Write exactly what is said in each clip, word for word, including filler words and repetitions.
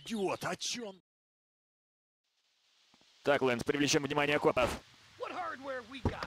Идиот, о чем? Так, Лэнс, привлечем внимание копов. What hardware we got?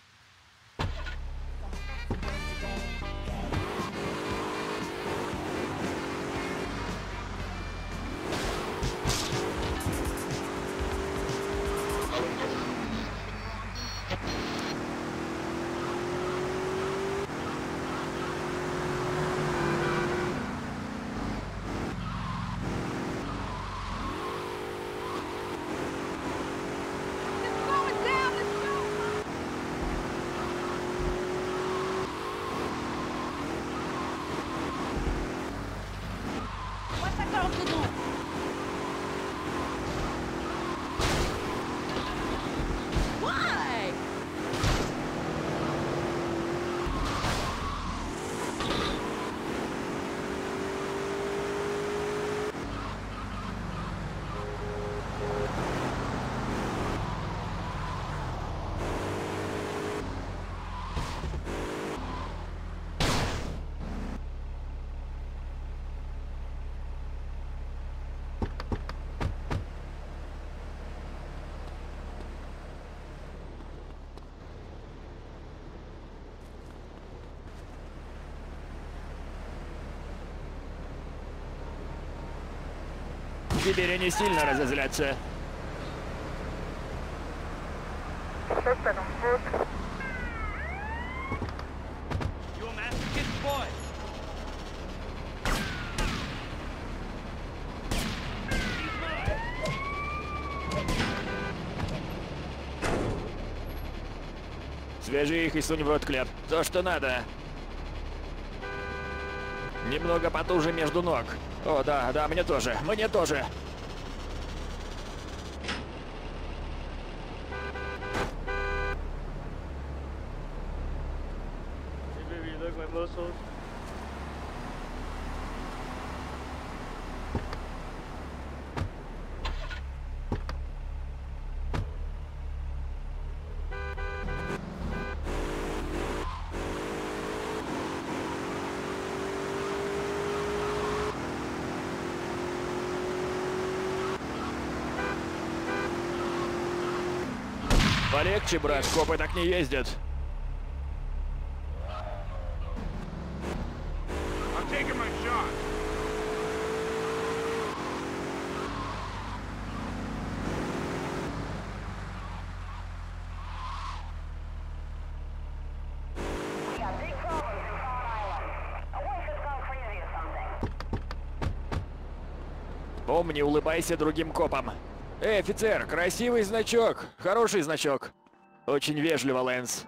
Теперь они сильно разозлятся. You a masochistic boy? Свяжи их и сунь в рот клеп. То, что надо. Немного потуже между ног. О, да, да, мне тоже, мне тоже. Hey baby, you like my muscles? Полегче, брат, копы так не ездят. I'm taking my shot. We got big problems in Cloud Island. A wolf has gone crazy or something. Помни, улыбайся другим копам. Эй, офицер, красивый значок. Хороший значок. Очень вежливо, Лэнс.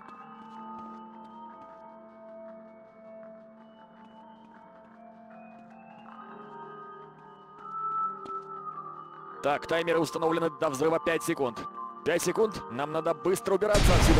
Так, таймеры установлены до взрыва пять секунд. пять секунд, нам надо быстро убираться отсюда.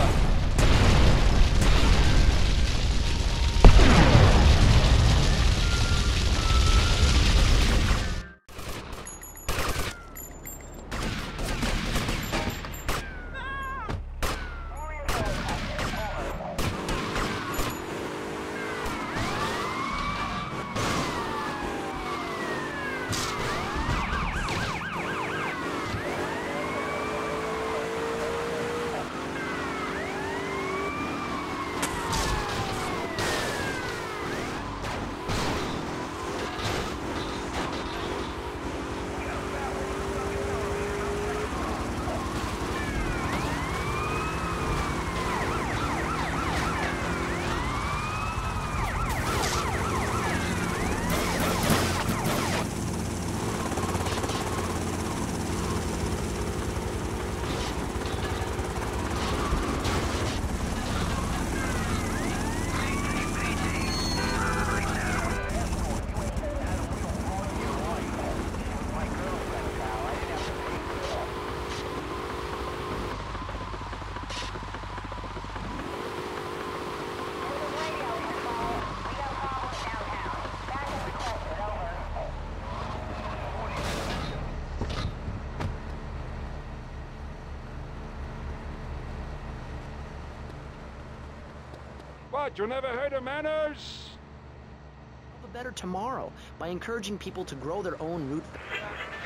What, you never heard of manners? A better tomorrow by encouraging people to grow their own root.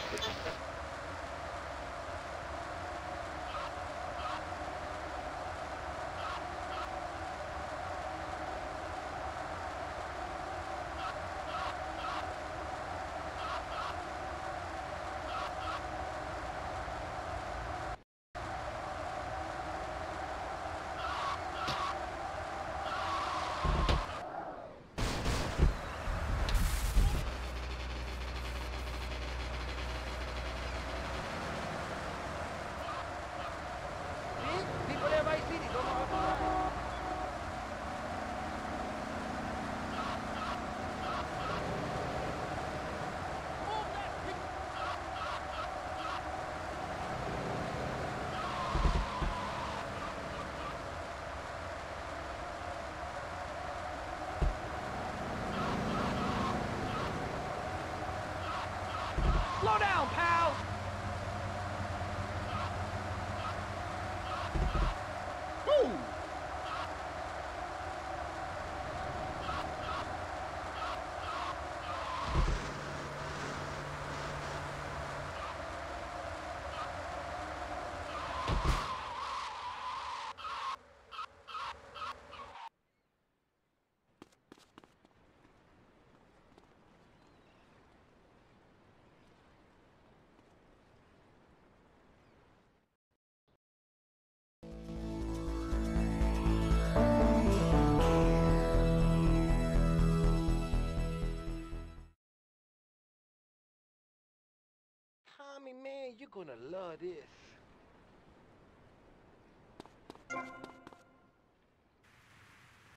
Slow down, pal! Woo! Tommy, man, you're gonna love this.